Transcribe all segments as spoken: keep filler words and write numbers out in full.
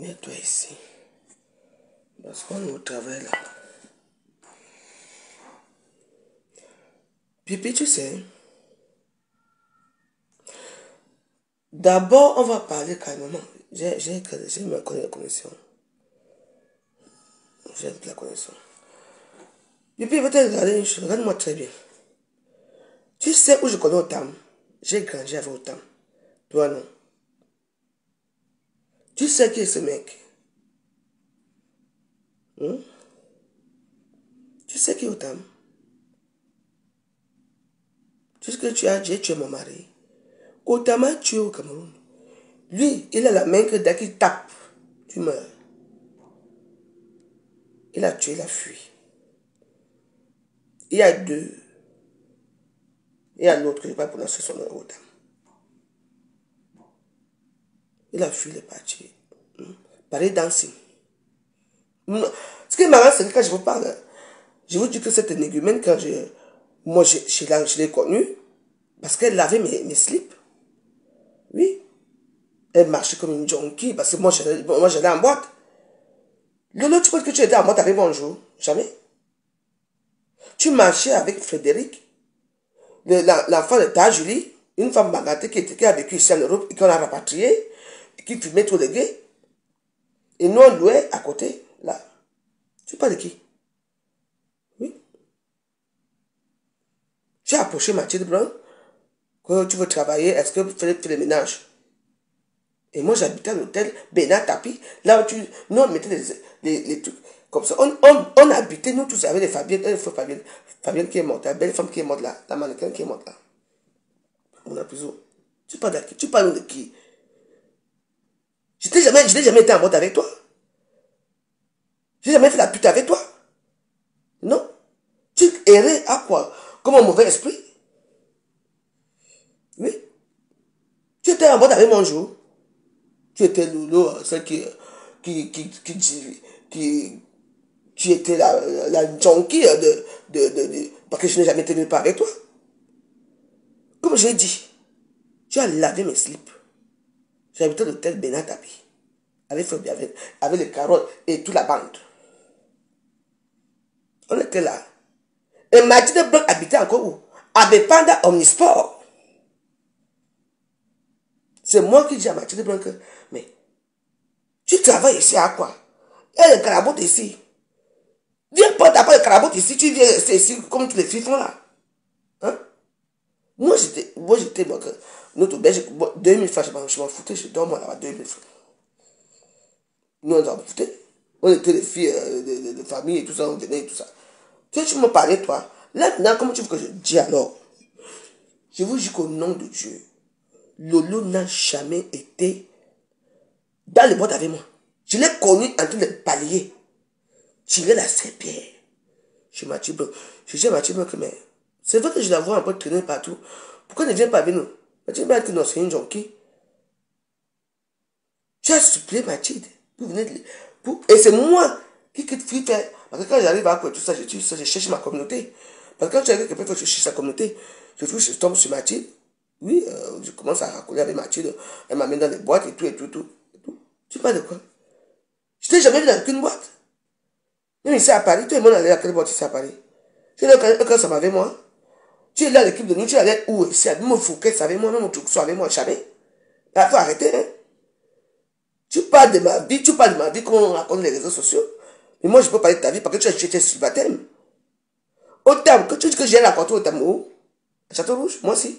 Mets-toi ici. Parce qu'on est au travail là. Pipi, tu sais. D'abord, on va parler calmement. J'ai ma connexion. J'ai la connexion. Pipi, peut-être regarder une chose. Regarde-moi très bien. Tu sais où je connais Otam? J'ai grandi avec Otam. Toi, non. Tu sais qui est ce mec? Hmm? Tu sais qui est Otam? Tu sais que tu as dit, tu es mon mari. Otam a tué au Cameroun. Lui, il a la main que dès qu'il tape, tu meurs. Il a tué, il a fui. Il y a deux. Il y a l'autre que je ne vais pas prononcer son nom, Otam. Il a fui, il est parti. Hmm? Pareil dancing. Ce qui est marrant, c'est que quand je vous parle, je vous dis que cette énigmène, quand je, moi, je, je, je l'ai connue, parce qu'elle lavait mes, mes slips. Oui. Elle marchait comme une junkie, parce que moi, j'allais en boîte. Lolo, tu penses que tu étais en boîte avec Bonjour? Jamais. Tu marchais avec Frédéric, l'enfant de ta Julie, une femme bagatée qui, qui a vécu ici en Europe et qu'on a rapatriée, et qui fumait tous les gays. Et nous, on louait à côté, là. Tu parles de qui? Oui. J'ai approché Mathilde Brun, que tu veux travailler, est-ce que vous faites le ménage? Et moi, j'habitais à l'hôtel Bénat Tapi, là où tu, nous, on mettait les, les, les trucs comme ça. On, on, on habitait, nous tous, avec les Fabienne, une fois Fabienne, Fabienne qui est morte, la belle femme qui est morte là, la mannequin qui est morte là. On a plus haut. Tu parles de qui? Tu parles de qui? Je n'ai jamais, je n'ai jamais été en mode avec toi. Je n'ai jamais fait la pute avec toi. Non. Tu errais à quoi? Comme un mauvais esprit? Oui. Tu étais en mode avec mon jour. Tu étais Lolo, celle qui, qui, qui, qui, qui, qui tu étais la, la junkie de, de, de, de, parce que je n'ai jamais tenu pas avec toi. Comme je l'ai dit, tu as lavé mes slips. J'habitais l'hôtel Benatapi. Avec Fabi, avec, avec les carottes et toute la bande. On était là. Et Mathilde Blanc habitait encore où? À Bepanda Omnisport. C'est moi qui dis à Mathilde Blanc que, mais, tu travailles ici à quoi? Il y a le carabote ici. Viens pas t'apprendre le carabote ici, tu viens rester ici comme tous les filles font là. Hein? Moi j'étais, moi j'étais, moi, notre belge, deux mille francs, je m'en foutais, je dors moi là-bas, deux mille francs. Nous on s'en foutait. On était les filles euh, de, de, de famille et tout ça, on venait et tout ça. Tu sais, tu me parlais toi. Là maintenant, comment tu veux que je dise alors? Je vous dis qu'au nom de Dieu, Lolo n'a jamais été dans les boîtes avec moi. Je l'ai connu en train de balayer. Tirer la serpillère. Je Mathieu Blanc. Je dis à Mathieu Blanc que mais c'est vrai que je la vois un peu traîner partout. Pourquoi elle ne vient pas avec nous? Mathieu Blanc dit non, c'est une junkie. Tu as supplié Mathilde pour venir de... pour... Et c'est moi qui quitte Free Fair. Parce que quand j'arrive à quoi tout ça, je, je, je cherche ma communauté. Parce que quand tu arrives quelque part, je cherche sa communauté. Je trouve je tombe sur Mathilde. Oui, euh, je commence à racoler avec Mathilde. Elle m'amène dans les boîtes et tout, et tout, et tout. Et tout. Tu parles de quoi? Je t'ai jamais vu dans aucune boîte. Même ici à Paris, tout le monde allait à quelle boîte ici à Paris? Tu es là quand ça m'avait moi. Tu es là à l'équipe de nuit, tu allais où ici? Même Fouquet avec moi, même Toukso avec moi, jamais. Il faut arrêter, hein. Tu parles de ma vie, tu parles de ma vie, comment on raconte les réseaux sociaux. Mais moi, je peux parler de ta vie parce que tu as jeté sur le baptême. Autant que tu dis que j'ai raconté au Tamour, à Château-Rouge, moi aussi.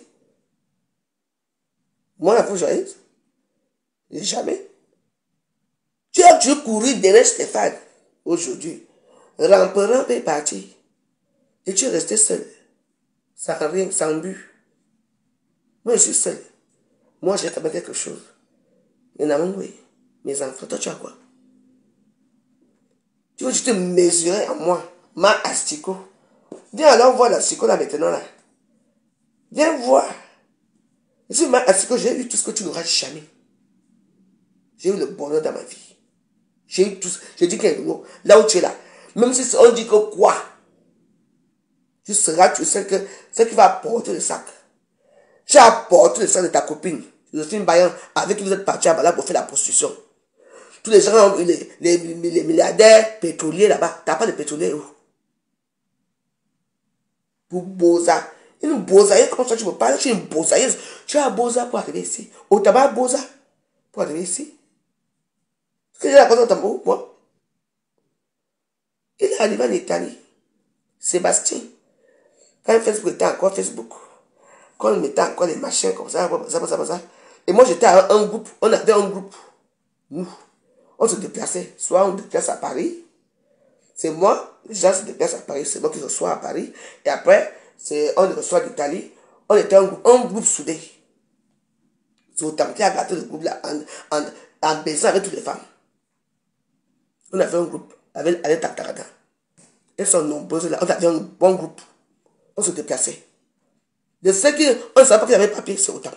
Moi, la fou joyeuse. Jamais. Tu as dû courir derrière Stéphane aujourd'hui. Rampe-rampe est parti. Et tu es resté seul. Sans rien, sans but. Moi, je suis seul. Moi, j'ai quand même quelque chose. Mais non, oui. Mes enfants, toi, tu as quoi? Tu veux que je te mesurer à moi, ma asticot. Viens alors voir l'asticot là maintenant là. Viens voir. Et si ma asticot, j'ai eu tout ce que tu n'auras jamais. J'ai eu le bonheur dans ma vie. J'ai eu tout ce... J'ai dit qu'il là où tu es là. Même si on dit que quoi? Tu seras, tu sais que ce qui va apporter le sac. Tu as apporté le sac de ta copine, Joséphine Bayan, avec qui vous êtes parti à Bala pour faire la prostitution. Tous les gens, les, les, les milliardaires pétroliers là-bas, tu n'as pas de pétrolier où? Pour Boza. Une bozaïeuse, comme ça tu me parles, tu es une bozaïeuse. Tu as un boza pour arriver ici. Au tabac, boza pour arriver ici. Qu'est-ce qu'il a raconté au tabac? Moi. Il est arrivé en Italie. Sébastien. Quand Facebook était encore Facebook. Quand on mettait encore les machins comme ça, ça, ça, ça, ça. Et moi j'étais à un, un groupe. On avait un groupe. Nous. On se déplaçait. Soit on se déplace à Paris. C'est moi. Les gens se déplacent à Paris. C'est moi qui reçois à Paris. Et après, c'est on reçoit d'Italie. On était un groupe, un groupe soudé. C'est autant qui a gâté le groupe là en, en, en baisant avec toutes les femmes. On avait un groupe avec Alain Tartarada. Elles sont nombreuses là. On avait un bon groupe. On se déplaçait. De ceux qui, on ne savait pas qu'il y avait papier, c'est autant.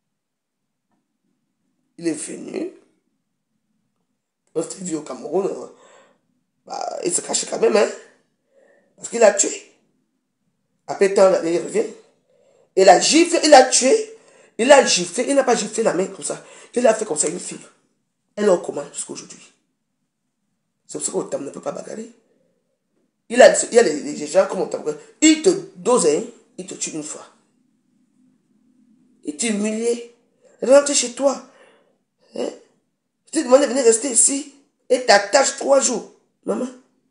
Il est venu. On s'est vu au Cameroun. Bah, il se cachait quand même, hein. Parce qu'il a tué. Après temps, il revient. Il a giflé, il a tué. Il a giflé, il n'a pas giflé la main comme ça. Il a fait comme ça une fille. Elle est au coma jusqu'à aujourd'hui. C'est pour ça qu'Otam ne peut pas bagarrer. Il, a, il y a les, les gens comme Otam. Il te dose, hein, il te tue une fois. Il t'humilie. Rentre chez toi. Hein? Je te demande de venir rester ici et t'attaches trois jours. Maman,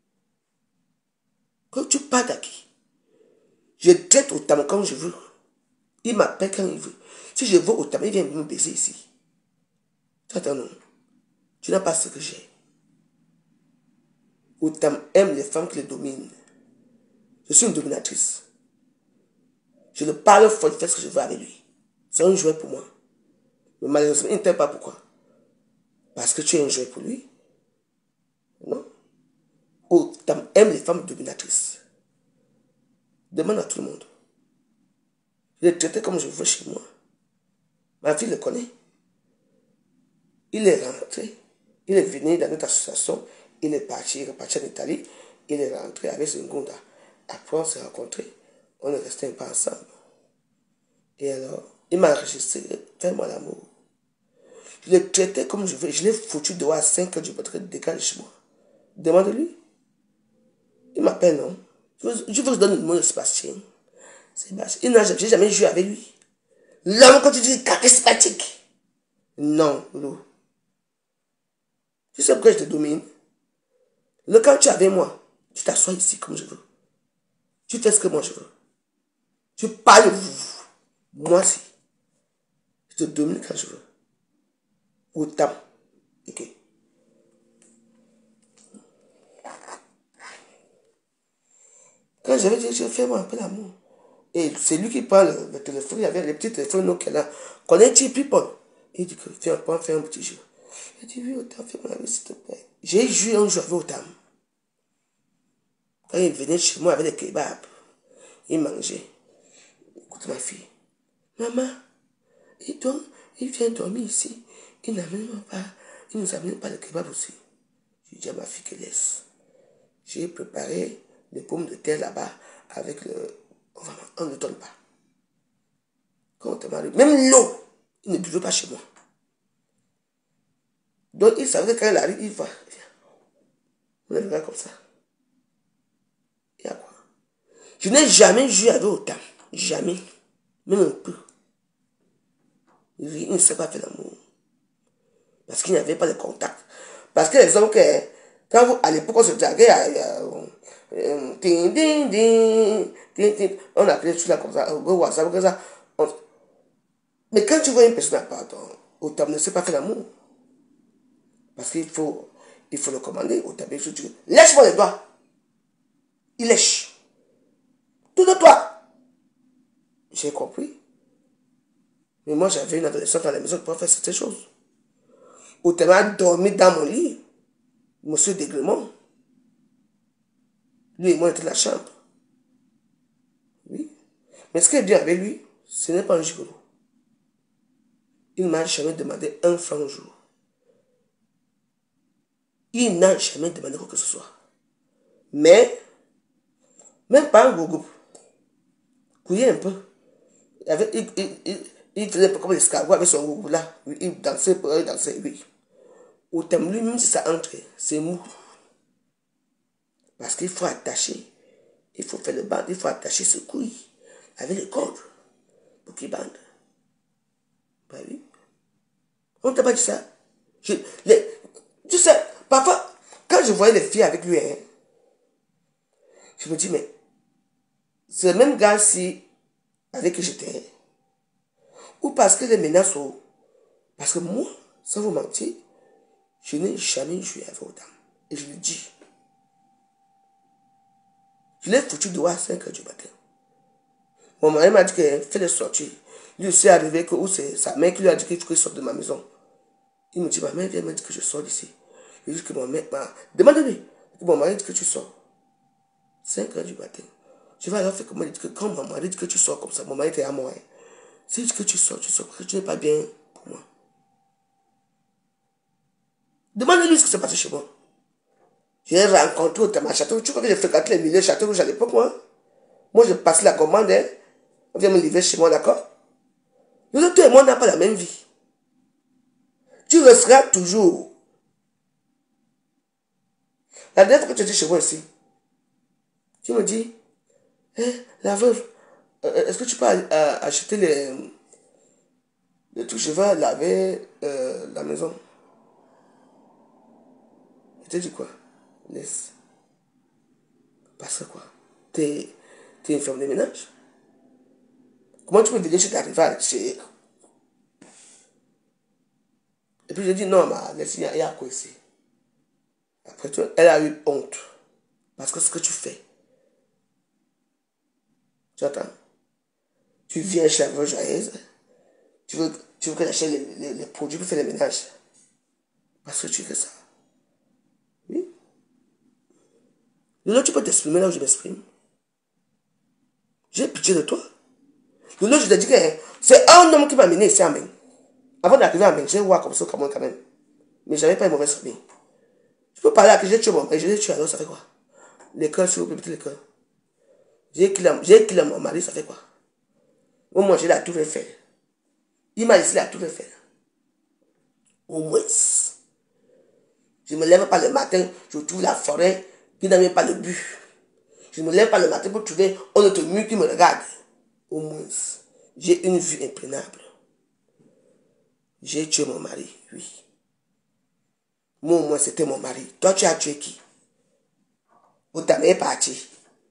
quand tu pars d'acquis, je traite Otam quand je veux. Il m'appelle quand il veut. Si je veux Otam, il vient me baiser ici. Attends, non. Tu n'as pas ce que j'ai. Otam aime les femmes qui le dominent. Je suis une dominatrice. Je le parle fort, je fais ce que je veux avec lui. C'est un jouet pour moi. Mais malheureusement, il ne t'aime pas pourquoi. Parce que tu es un jouet pour lui. Non. Otam aime les femmes dominatrices. Demande à tout le monde. Je l'ai traité comme je veux chez moi. Ma fille le connaît. Il est rentré. Il est venu dans notre association. Il est parti, il est parti en Italie. Il est rentré avec Zengunda. Après, on s'est rencontrés. On est resté un peu ensemble. Et alors, il m'a enregistré. Fais-moi l'amour. Je l'ai traité comme je veux. Je l'ai foutu dehors à cinq heures du matin. Décalé chez moi. Demande-lui. Il m'appelle, non? Je veux, je vous donne le nom de Sébastien. Sébastien. Il n'a jamais, jamais joué avec lui. L'homme, quand tu dis charismatique. Non, Lou. Tu sais pourquoi je te domine? Le quand tu es avec moi, tu t'assois ici comme je veux. Tu fais ce que moi je veux. Tu parles vous. Moi aussi. Je te domine quand je veux. Autant. Ok. Quand j'avais dit, je fais moi un peu l'amour. Et c'est lui qui prend le, le téléphone. Il y avait les petits téléphones Nokia là. Connais-tu people? Il dit que viens, on faire un petit jeu. J'ai dit oui, Autant, fais mon ami s'il te plaît. J'ai joué un jeu avec Autant. Quand il venait chez moi avec des kebabs, il mangeait. Écoute ma fille. Maman, il, doit, il vient dormir ici. Il n'amène pas, il nous amène pas le kebab aussi. J'ai dit à ma fille qu'elle laisse. J'ai préparé des pommes de terre là-bas avec le... On ne donne pas. Quand on te marie, même l'eau, il ne buvait pas chez moi. Donc il savait que quand il arrive, il va. On est là comme ça. Il y a quoi? Je n'ai jamais joué avec Autant. Jamais. Même un peu. Il ne sait pas faire l'amour. Parce qu'il n'y avait pas de contact. Parce que les hommes, que, quand vous, à l'époque, on se draguait, on appelait tout là comme ça, WhatsApp, comme ça. On, mais quand tu vois une personne, pardon, Autant ne sait pas faire l'amour. Parce qu'il faut, il faut le commander. Autant, lèche-moi les doigts. Il lèche. Tout de toi. J'ai compris. Mais moi, j'avais une adolescente à la maison qui pouvait faire certaines choses. Autant a dormi dans mon lit. Monsieur Déglement. Lui et moi, on était dans la chambre. Oui. Mais ce qui est bien avec lui, ce n'est pas un gigolo. Il ne m'a jamais demandé un franc au jour. Il n'a jamais demandé quoi que ce soit. Mais, même pas un gogo. Couillé un peu. Il, avait, il, il, il, il faisait un peu comme l'escargot avec son gogo là. Il dansait, il dansait, oui. Au thème, lui, même si ça entre, c'est mou. Parce qu'il faut attacher. Il faut faire le bande. Il faut attacher ce couille avec les cordes pour qu'il bande. Bah oui. On ne t'a pas dit ça. Je, les, tu sais, parfois, quand je voyais les filles avec lui, hein, je me dis, mais c'est le même gars-ci avec qui j'étais. Ou parce que les menaces au... Parce que moi, sans vous mentir, je n'ai jamais joué avec autant. Et je le dis. Je l'ai foutu dehors à cinq heures du matin. Mon mari m'a dit qu'il fait les sorties. Lui aussi est arrivé que c'est sa mère qui lui a dit qu'il faut qu'il sorte de ma maison. Il me dit, ma mère vient me dire que je sors d'ici. Je lui dis que mon mère m'a... Demande-lui. Mon mari dit que tu sors. cinq heures du matin. Je vais alors faire comment il dit que quand mon mari dit que tu sors comme ça, mon mari était à moi. Hein. S'il dit que tu sors, tu sors, parce que tu n'es pas bien pour moi. Demande-lui ce qui s'est passé chez moi. J'ai rencontré au Tama Château. Tu crois que j'ai fréquenté les milliers de châteaux rouges à l'époque, moi? Moi, je passe la commande, hein. On vient me livrer chez moi, d'accord? Nous autres, toi et moi, on n'a pas la même vie. Tu resteras toujours. La dernière fois que tu étais chez moi ici, tu me dis, hein, la veuve, euh, est-ce que tu peux euh, acheter les, les trucs, je vais laver euh, la maison. Je t'ai dit quoi? Laisse. Parce que quoi? T'es une femme de ménage? Comment tu peux venir chez ta rivale chez... Et puis j'ai dit non, mais laisse, il y a quoi ici? Après, tu, elle a eu honte. Parce que ce que tu fais, tu entends? Tu viens chez la veuve joyeuse, tu veux, tu veux qu'elle achète les, les, les produits pour faire le ménage. Parce que tu fais ça. Oui. Lolo, tu peux t'exprimer là où je m'exprime. J'ai pitié de toi. Lolo, je te dis que c'est un homme qui m'a amené ici à Meng. Avant d'arriver à Meng, j'ai voir comme ça au Cameroun quand même. Mais j'avais pas une mauvaise famille. Je peux parler à qui j'ai tué mon mari, je l'ai tué alors ça fait quoi? L'école, s'il vous plaît, l'école. J'ai écrit mon mari, ça fait quoi? Moi, j'ai la tour Eiffel. Il m'a laissé la tour Eiffel. Au moins. Je ne me lève pas le matin, je trouve la forêt qui n'a même pas le but. Je ne me lève pas le matin pour trouver un autre mur qui me regarde. Au moins, j'ai une vue imprenable. J'ai tué mon mari, oui. Moi, au moins, c'était mon mari. Toi, tu as tué qui? Vous t'avez parti.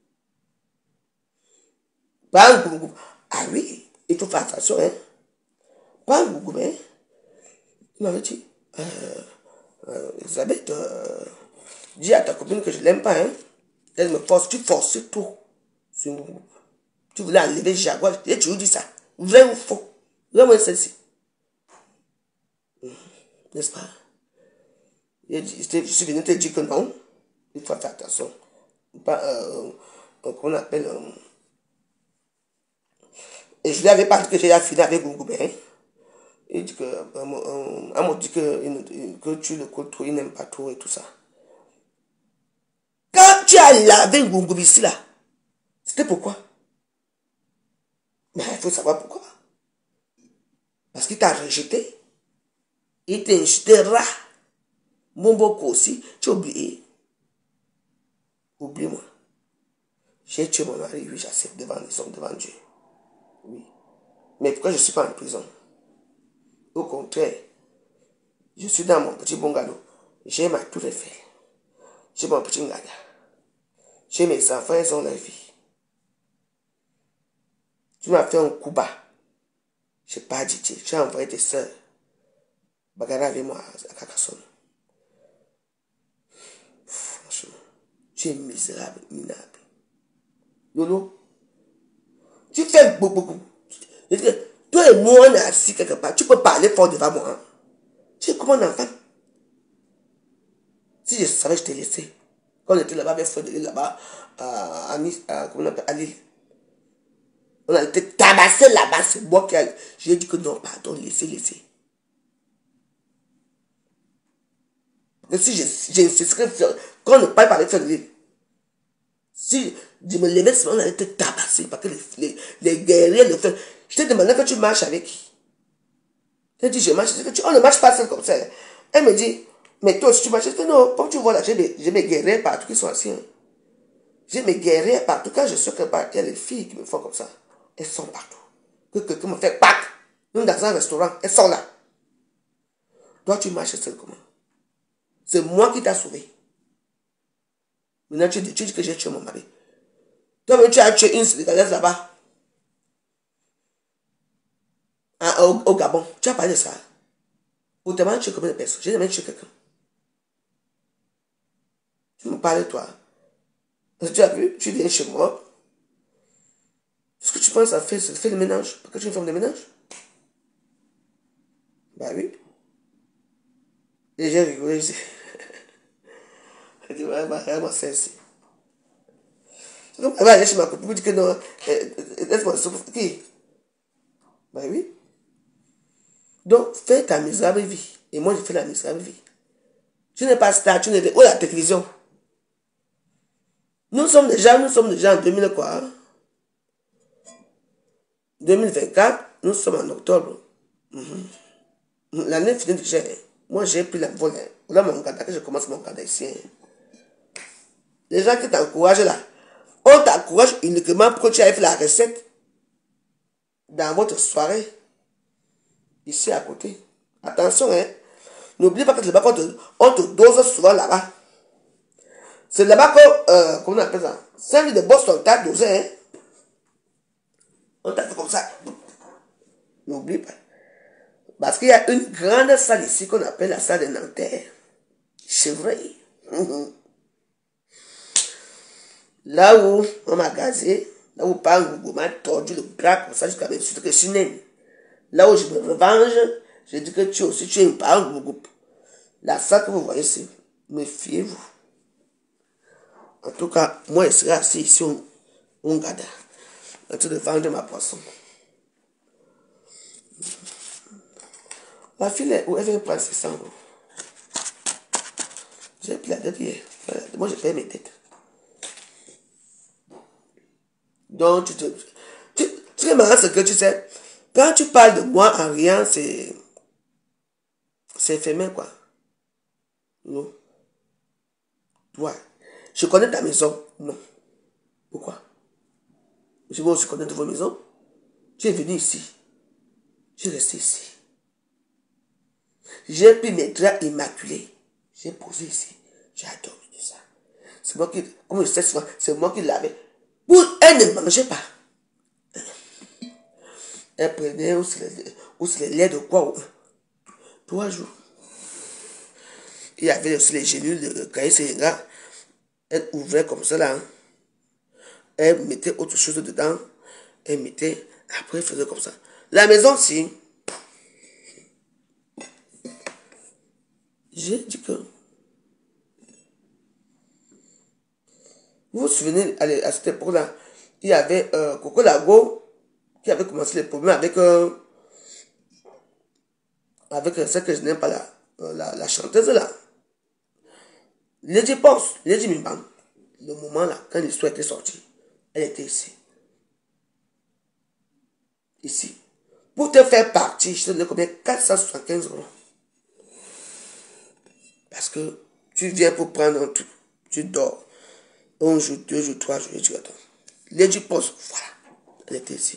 Pas un gougou. Ah oui, il faut faire attention, hein. Pas un gougou, hein. Il m'avait dit, euh, euh, Elisabeth, euh, dis à ta copine que je ne l'aime pas, hein. Elle me force, tu forces tout. Tu voulais enlever Jaguar, et tu lui dis ça. Vrai ou faux? Vraiment, celle-ci. N'est-ce pas? Je suis venu te dire que non. Il faut faire attention. Pas, euh, euh, qu'on appelle... Euh, et je lui avais pas dit que j'ai fini avec Gougou, hein. Il dit que... Euh, euh, elle m'a dit que, que tu le côtoies, il n'aime pas trop et tout ça. Quand tu as lavé Gougou ici, là, c'était pourquoi? Mais il faut savoir pourquoi. Parce qu'il t'a rejeté. Il t'a insulté rat. Mon beau aussi, tu as oublié. Oublie-moi. J'ai tué mon mari, oui, j'accepte devant les hommes, devant Dieu. Oui. Mais pourquoi je ne suis pas en prison? Au contraire, je suis dans mon petit bungalow. J'ai ma tour Eiffel. J'ai mon petit ngada. J'ai mes enfants, ils ont la vie. Tu m'as fait un coup bas. Je n'ai pas dit, tu as envoyé tes soeurs. Bagarre avec moi à Carcassonne. Franchement, tu es misérable, minable. Lolo, tu fais beaucoup, beaucoup. Toi et moi, on est assis quelque part. Tu peux parler fort devant moi. Hein? Tu es comme un enfant. Si je savais, je t'ai laissé. Quand on était là-bas avec Frédéric, là-bas, à, à, à, comment on appelle, à Lille. On a été tabassé là-bas, c'est moi qui a... J'ai dit que non, pardon, laissez, laissez. Et si j'insisterais, quand on ne parle pas avec Frédéric, si je me levais, on a été tabassé parce que les, les, les guerriers le font. Je t'ai demandé que tu marches avec qui? Elle dit, je marche. On ne marche pas seul comme ça. Elle me dit, Mais toi aussi, tu m'achètes. Non, comme tu vois là, j'ai mes, j'ai mes guerriers partout qui sont anciens. J'ai mes guerriers partout. Quand je sais que bah, il y a les filles qui me font comme ça, elles sont partout. Que quelqu'un me fait pack. Même dans un restaurant, elles sont là. Toi, tu m'achètes seul comment? C'est moi qui t'ai sauvé. Maintenant, tu dis, tu dis que j'ai tué mon mari. Toi-même, tu as tué une Sénégalaise là-bas. Au, au Gabon. Tu as parlé de ça. Ou tu as tué combien de personnes? J'ai jamais tué quelqu'un. Tu me parles de toi. Tu as vu? Tu viens chez moi. Est-ce que tu penses à faire, faire le ménage? Parce que tu es une femme de ménage? Bah oui. Et j'ai rigolé. Elle dit, ouais, bah, vraiment, c'est ainsi. C'est comme, elle va aller chez ma copine pour dire que non, laisse-moi souffrir. Qui? Bah oui. Donc, fais ta misérable vie. Et moi, je fais la misérable vie. Tu n'es pas star, tu n'es pas... Oh, la télévision. Nous sommes déjà, nous sommes déjà en deux mille quoi? Hein? deux mille vingt-quatre, nous sommes en octobre. Mm-hmm. L'année finit déjà. Moi, j'ai pris la vol. Là, mon gars, que je commence mon gars ici. Les gens qui t'encouragent là, on t'encourage uniquement pour que tu ailles faire la recette dans votre soirée. Ici à côté. Attention, hein. N'oublie pas que c'est là-bas qu'on te, on te dose souvent là-bas. C'est là-bas que, euh, comment on appelle ça? cinq de Boston, t'as dosé, hein. On t'a fait comme ça. N'oublie pas. Parce qu'il y a une grande salle ici qu'on appelle la salle de Nanterre. C'est vrai. Là où on m'a gazé, là où par on m'a tordu le bras comme ça jusqu'à me suite que je suis né. Là où je me revanche, je dis que tu aussi, tu es une parent de groupe. La salle que vous voyez ici, méfiez-vous. En tout cas, moi, je serai assis ici au Ngada, en train de vendre ma poisson. La fille, elle, elle vient prendre ses cents euros. J'ai pris la dette hier. Moi, j'ai payé mes dettes. Donc, tu te... Tu, ce qui est marrant, c'est que tu sais, quand tu parles de moi en rien, c'est... C'est éphémère, quoi. Non. Toi, je connais ta maison. Non. Pourquoi? Je veux aussi connaître vos maisons. Tu es venu ici. Je suis resté ici. J'ai pris mes draps immaculés. J'ai posé ici. J'ai adoré de ça. C'est moi qui, comme je sais souvent, c'est moi qui l'avais. Elle ne mangeait pas. Elle prenait aussi les, aussi les laits de quoi? Trois jours. Il y avait aussi les gélules de Caïs Sénégal. Elle ouvrait comme ça là. Hein. Elle mettait autre chose dedans. Elle mettait. Après, elle faisait comme ça. La maison, si. J'ai dit que. Vous vous souvenez, à cette époque-là, il y avait euh, Coco Lago qui avait commencé les problèmes avec. Euh, avec celle que je n'aime pas là. La, la chanteuse là. Lady Pense, Lady Mimbam. Le moment là, quand l'histoire était sortie, elle était ici. Ici. Pour te faire partie, je te donne combien? quatre cent soixante-quinze euros. Parce que tu viens pour prendre un truc. Tu dors. Un jour, deux jours, trois jours, et tu attends. Lady Pense, voilà. Elle était ici.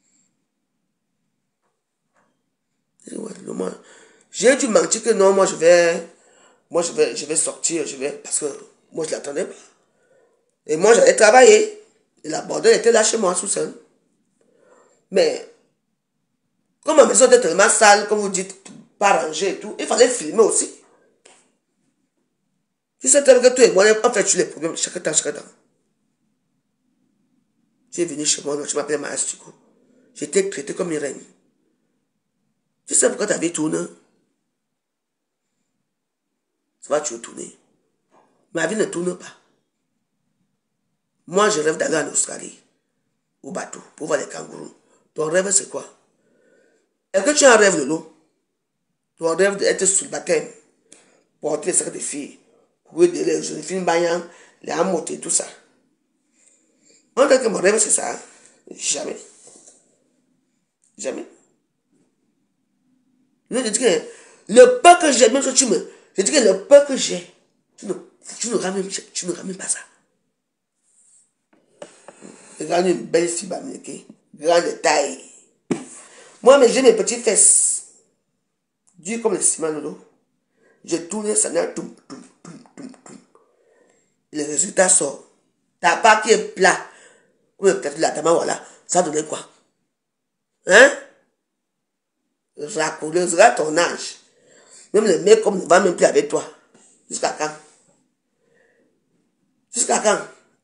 J'ai dû mentir que non, moi je vais. Moi je vais, je vais sortir, je vais. Parce que moi je ne l'attendais pas. Et moi j'allais travailler. Et la bordel était là chez moi sous seul. Mais, comme ma maison était tellement sale, comme vous dites, pas rangée et tout, il fallait filmer aussi. Si c'était que toi et moi, en fait, tu les problèmes chaque temps, chaque temps. Tu es venu chez moi, tu m'appelles Maastico. J'étais traité comme une reine. Tu sais pourquoi ta vie tourne? Ça va, tu veux tourner. Ma vie ne tourne pas. Moi, je rêve d'aller en Australie, au bateau, pour voir les kangourous. Ton rêve, c'est quoi? Est-ce que tu as un rêve de l'eau? Ton rêve d'être sur le baptême, porter les sacs de filles, courir les jeunes filles baillant, les amoter, tout ça. En tant que mon rêve, c'est ça. Hein? Jamais. Jamais. Je te dis que le pas que j'aime, que tu me. Je dis que le peur que j'ai, tu ne, tu ne ramènes, tu ne ramènes pas ça. Regarde une belle fille bamileke, grande taille. Moi, mais j'ai mes petites fesses, dures comme le ciment de l'eau. Je tourne ça, tout, tout, tout, tout, tout. Le résultat sort. Ta part qui est plat, comme peut-être la tama, voilà, ça donnait quoi? Hein? Raccourcira ton âge. Même le mec comme ne va même plus avec toi. Jusqu'à quand? Jusqu'à quand?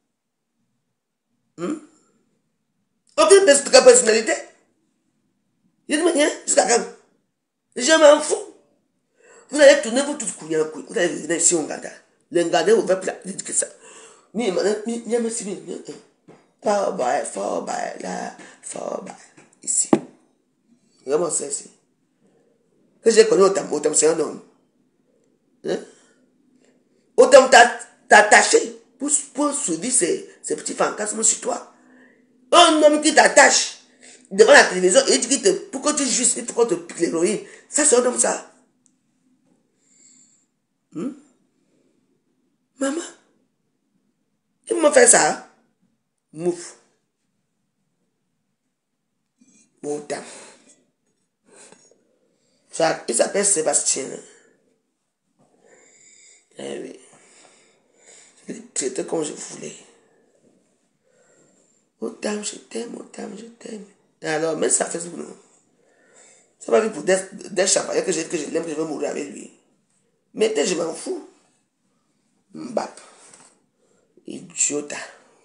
Hmm? Aucune personnalité. Je dis, mais jusqu'à quand? Je m'en fous. Vous allez tourner, vous tous couillez en couille. Vous allez venir ici au Nganda. Le Nganda vous va plus dire que ça. Mais il y a aussi bien. Fort bas, fort bas, là, fort bas. Ici. Vraiment, c'est ici. Que j'ai connu au Tam, c'est un homme. Hein? Autant t'attacher pour, pour suivre ces, ces petits fantasmes sur toi. Un homme qui t'attache devant la télévision et dit que pour que tu jouisses, il faut qu'on te pique l'héroïne. Ça, c'est un homme, ça. Hmm? Maman, il m'a fait ça. Mouf. Autant. Ça, il s'appelle Sébastien. Eh oui. Je l'ai traité comme je voulais. Autant, je t'aime, autant, je t'aime. Alors, mais ça fait ce boulot. C'est pas vu pour des, des chapayas que je, que je l'aime, que je veux mourir avec lui. Mais je m'en fous. Mbap. Idiota.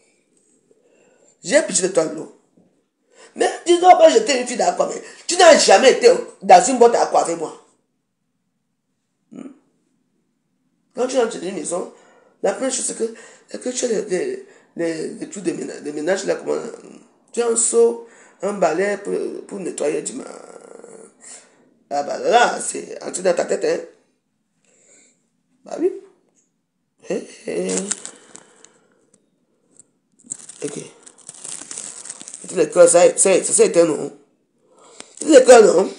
J'ai pitié de toi, l'eau. Mais dis donc, moi j'étais une fille d'aqua, mais tu n'as jamais été dans une boîte à aqua avec moi. Hmm? Quand tu rentres dans une maison, la première chose c'est que, c'est que tu as les, les, les, les trucs de ménage, de ménage là, comment, tu as un seau, un balai pour, pour nettoyer du... Ah bah là, c'est entré dans ta tête, hein. Bah oui. Eh, eh. Ok. Petit l'école, ça, ça, ça, ça était non. Petit l'école, non.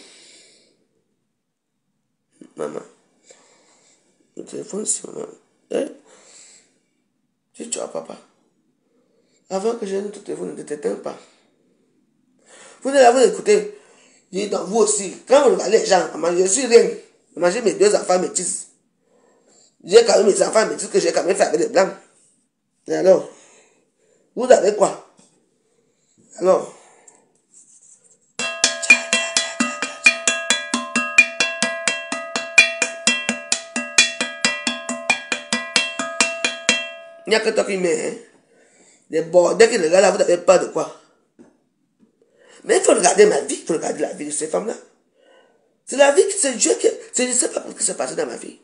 Maman. Le téléphone, c'est maman. Eh? Tu vois, papa. Avant que je ne te téléphone, ne t'éteins pas. Vous allez vous écouter. Je dis, dans vous aussi. Quand vous regardez les gens, je suis rien. Manger mes deux enfants métis. J'ai quand même mes enfants métis que j'ai quand même fait avec les blancs. Et alors, vous avez quoi? Alors, il n'y a que toi qui mets, hein. Les bordels qui regardent là, vous n'avez pas de quoi. Mais il faut regarder ma vie, il faut regarder la vie de ces femmes-là. C'est la vie, c'est Dieu qui... Je ne sais pas ce qui s'est passé dans ma vie.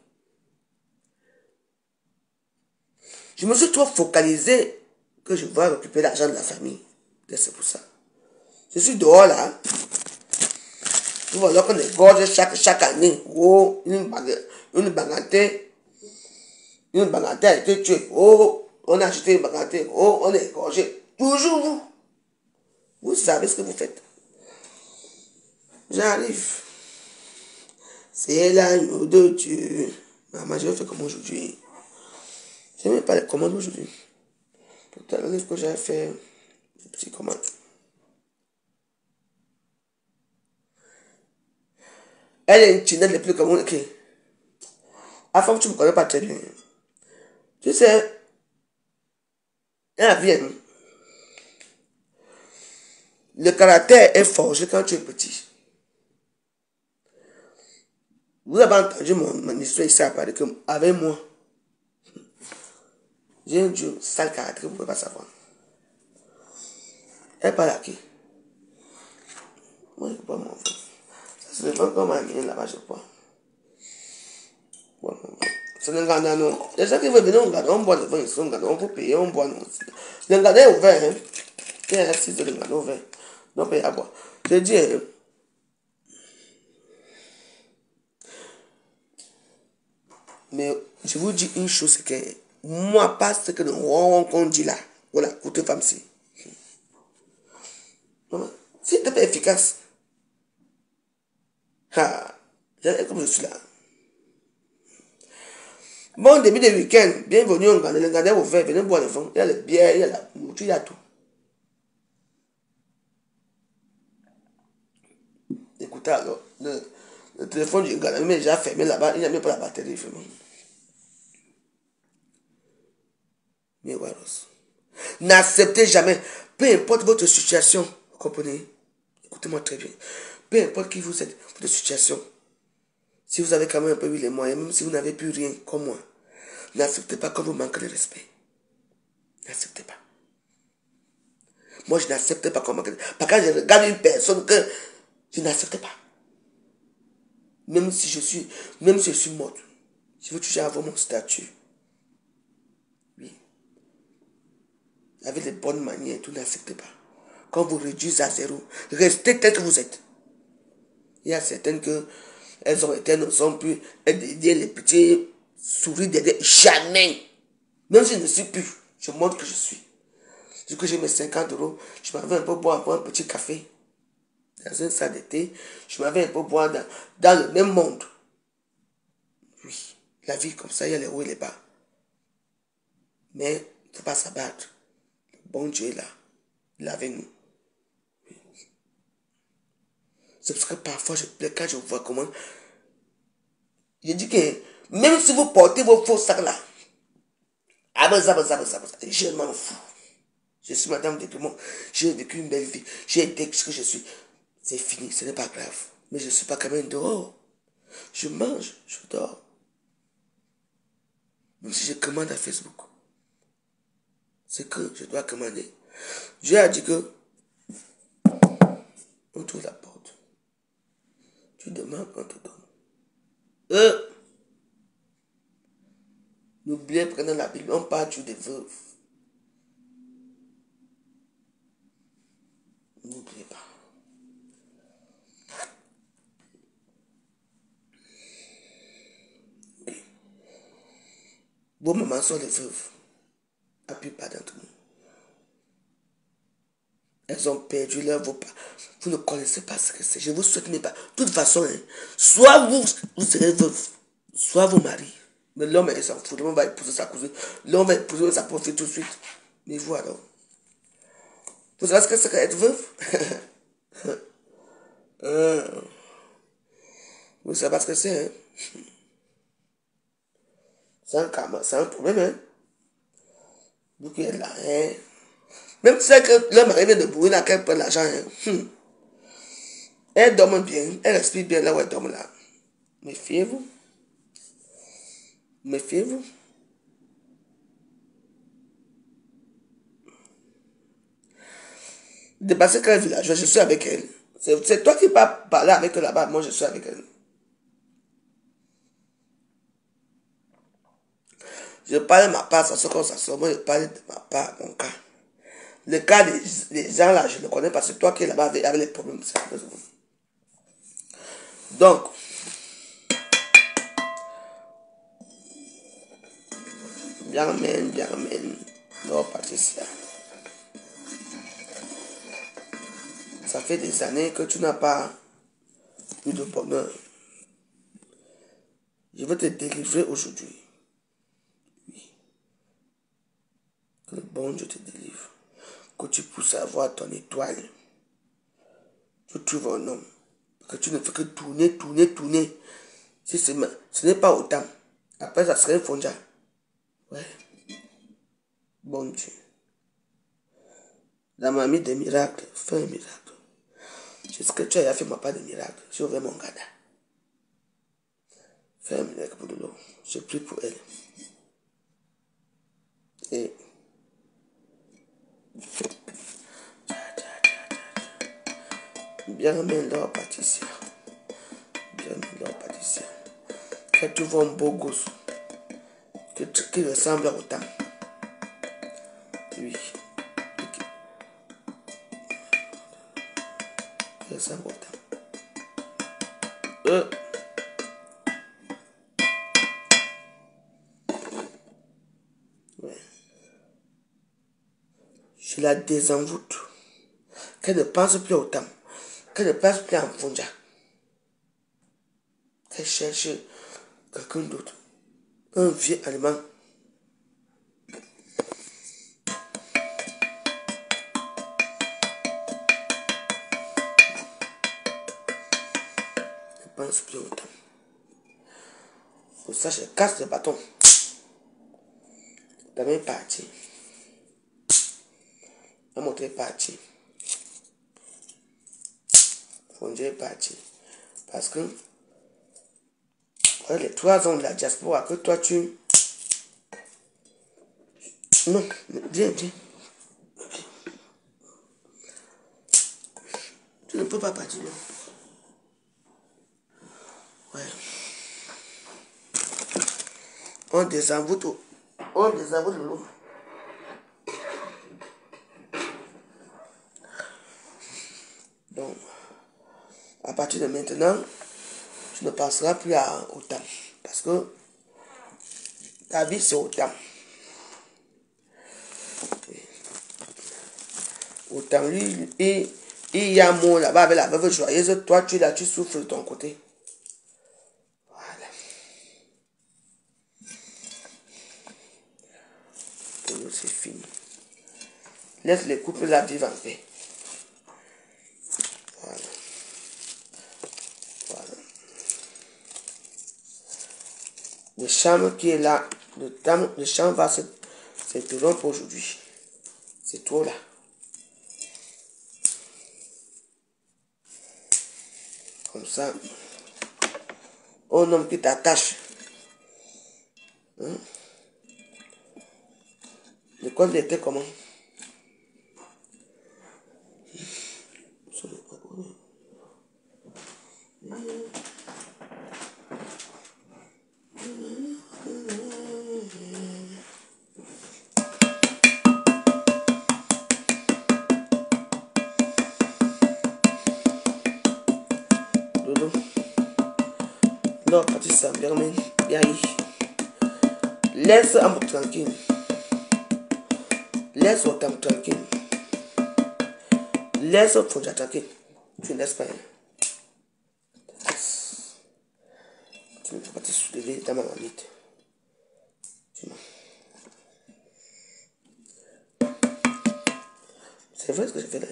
Je me suis trop focalisé que je dois occuper l'argent de la famille. C'est pour ça. Je suis dehors là. Nous voyons qu'on égorge chaque, chaque année. Oh, une baguette, une baguette. Une baguette a été tuée. Oh, on a acheté une baguette. Oh, on est égorgé. Toujours vous. Vous savez ce que vous faites. J'arrive. C'est l'agneau de Dieu. Maman, je vais faire comme aujourd'hui. Je ne vais pas les commandes aujourd'hui. Pourtant, le livre que j'avais fait, c'est petit commande. Elle est une chinette les plus communes. Ok. Avant que tu ne me connais pas très bien. Tu sais, elle vient. Le caractère est forgé quand tu es petit. Vous avez entendu mon, mon histoire ici à Paris, que avec moi, j'ai un Dieu sale caractère, vous ne pouvez pas savoir. Elle parle à qui? Moi, je ne peux pas m'en faire. Ça, c'est vraiment comme un mien là-bas, je crois. Bon, c'est le Nganda, non. Les gens qui veulent venir au Nganda, on boit le vin ici, au Nganda, on peut payer, on boit, non. Le Nganda est ouvert, hein. Il y a un six de le Nganda ouvert. Non, paye à boire. Je dis, hein. Mais je vous dis une chose, c'est que moi, pas ce que on dit là. Voilà, écoutez, femme, si. Si tu es efficace, ah, comme je suis là. Bon début de week-end, bienvenue au Gardien. Le Gardien vous fait, venez boire le vin. Il y a le bière, il y a la nourriture, il y a tout. Écoutez alors, le, le téléphone du Gardien, il est déjà fermé là-bas, il n'y a même pas la batterie, vraiment. Mais voilà. N'acceptez jamais, peu importe votre situation, vous comprenez? Écoutez-moi très bien. Peu importe qui vous êtes, votre situation, si vous avez quand même un peu eu les moyens, même si vous n'avez plus rien comme moi, n'acceptez pas qu'on vous manque de respect. N'acceptez pas. Moi, je n'accepte pas qu'on manque de respect. Parce que quand je regarde une personne que je n'accepte pas. Même si je suis, même si je suis morte, je veux toujours avoir mon statut. Oui. Avec les bonnes manières, tout n'acceptez pas. Quand vous réduisez à zéro, restez tel que vous êtes. Il y a certaines que elles ont été, elles ne sont plus, elles dédient les petits souris derrière. Jamais. Même si je ne suis plus, je montre que je suis. Du coup, j'ai mes cinquante euros, je m'avais un peu boire un petit café dans un salle d'été, je m'avais un peu boire dans, dans le même monde. Oui, la vie comme ça, il y a les hauts et les bas. Mais il ne faut pas s'abattre. Le bon Dieu est là. Il est avec nous. Oui. C'est parce que parfois, je plais quand je vois comment. Je dis que même si vous portez vos faux sacs là, je m'en fous. Je suis madame de tout le monde. J'ai vécu une belle vie. J'ai été ce que je suis. C'est fini, ce n'est pas grave. Mais je ne suis pas quand même dehors. Je mange, je dors. Même si je commande à Facebook, c'est que je dois commander. Dieu a dit que on t'ouvre la porte. Tu demandes, on te donne. Euh, N'oubliez pas que dans la Bible, on parle toujours des veuves. N'oubliez pas. Oui. Vos mamans sont des veuves. La plupart d'entre nous. Elles ont perdu leur vos parents. Vous ne connaissez pas ce que c'est. Je vous souhaite mais pas. De toute façon, hein, soit vous, vous serez veuve, soit vous mariez. Mais l'homme, il s'en fout. L'homme va épouser sa cousine. L'homme va épouser sa profite tout de suite. Mais vous alors. Vous savez ce que c'est qu'être veuve? euh, Vous savez pas ce que c'est, hein? C'est un karma, c'est un problème, hein? Vous qui êtes là, hein? Même si c'est que le mari vient de bourrer là, qu'elle prend l'argent, hein? Hmm. Elle dort bien, elle respire bien là où elle dort là. Méfiez-vous. Méfiez-vous. Dépasser quel village, je suis avec elle. C'est toi qui vas parler avec elle là-bas, moi je suis avec elle. Je parle de ma part, ça se comme ça sort. Moi je parle de ma part, mon cas. Le cas des, des gens là, je le connais parce que toi qui es là-bas avec, avec les problèmes. Donc, bien amen, bien amen. Non, Patricia. Ça fait des années que tu n'as pas eu de bonheur. Je veux te délivrer aujourd'hui. Oui. Que le bon Dieu te délivre. Que tu puisses avoir ton étoile. Tu trouves un homme. Que tu ne fais que tourner, tourner, tourner. Si ce n'est pas autant. Après, ça serait un fondia. Ouais. Bon Dieu. La mamie des miracles. Fais un miracle. C'est ce que tu as fait, ma part de miracle. J'ai ouvert mon gada. Fais un miracle pour de l'eau. Je prie pour elle. Et bien amen leur Patricia. Bien amen leur Patricia. Que tu vois un beau gosse. Qui ressemble autant. Oui. Qui ressemble autant. Euh. Ouais. Je la désenvoûte. Qu'elle ne pense plus autant. Qu'elle ne pense plus en Fonja. Qu'elle cherche quelqu'un d'autre. Un vieux allemand. Je pense plus autant. Pour ça, je casse le bâton. La même partie. La montre est partie. Fondé est parti. Parce que ouais, les trois ans de la diaspora que toi tu... Non, viens, viens. Tu ne peux pas partir. Ouais. On désenvoûte. On désenvoûte le loup. Donc, à partir de maintenant, tu ne penseras plus à autant. Parce que ta vie, c'est autant. Autant, lui, et il y a un mot là-bas avec la veuve joyeuse. Toi, tu es là, tu souffres de ton côté. Voilà. Pour nous, c'est fini. Laisse les couples là vivre en paix. Voilà. Voilà. Le charme qui est là, le, temps, le charme va s'interrompre aujourd'hui. C'est trop là. Comme ça, un homme qui t'attache. Hein? L'école était comment? Dodo. Non, quand tu sens bien, bien. Laisse un peu tranquille. Laisse autant tranquille. Laisse Fonja tranquille. Tu ne laisses pas. Tu ne peux pas te soulever dans ma mamite. C'est vrai ce que je fais là.